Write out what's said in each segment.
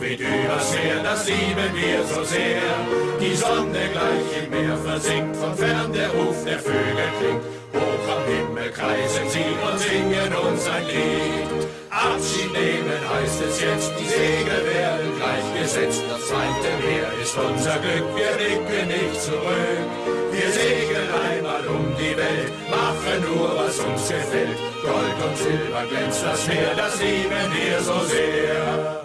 weht übers Meer, das lieben wir so sehr. Die Sonne gleich im Meer versinkt, von fern der Ruf der Vögel klingt. Hoch am Himmel kreisen sie und singen uns ein Lied. Abschied nehmen heißt es jetzt, die Segel werden gleichgesetzt. Das zweite Meer ist unser Glück, wir blicken nicht zurück. Wir segeln einmal um die Welt, machen nur, was uns gefällt. Gold und Silber glänzt das Meer, das lieben wir so sehr.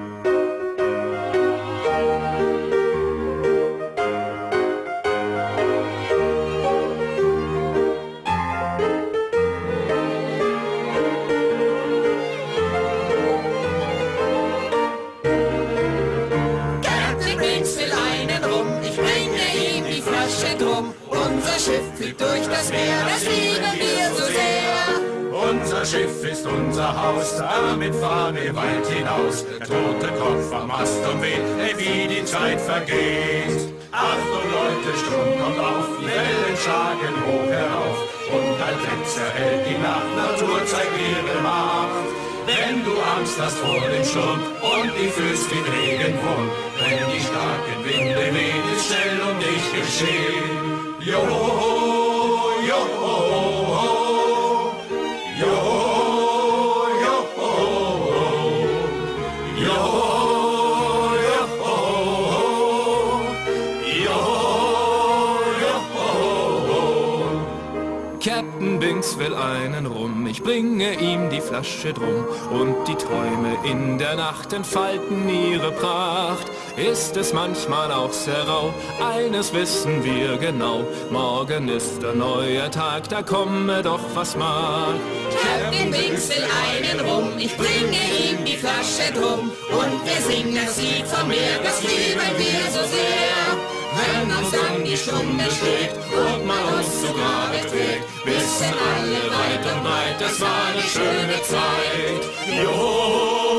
Unser Schiff fliegt durch das Meer, das lieben wir so sehr. Unser Schiff ist unser Haus, damit fahren wir weit hinaus. Der tote Kopf am Mast umweht, ey, wie die Zeit vergeht. Achtung Leute, Sturm kommt auf, die Wellen schlagen hoch herauf. Und ein Blitz erhält die Nacht, Natur zeigt ihre Macht. Wenn du Angst hast vor dem Sturm und die fühlst wie Regenwurm, wenn die starken Winde wehen, ist schnell um dich geschehen. Jo, jo, jo, jo, jo, jo. Captain Binks will einen Rum, ich bringe ihm die Flasche drum, und die Träume in der Nacht entfalten ihre Pracht. Ist es manchmal auch sehr rau, eines wissen wir genau, morgen ist ein neuer Tag, da komme doch was mag. Captain Binks will einen Rum, ich bringe ihm die Flasche drum, und wir singen das Lied vom Meer, das lieben wir so sehr. Wenn uns dann die Stunde schlägt und man uns zu Grabe trägt, wissen alle weit und breit, das war eine schöne Zeit. Jo!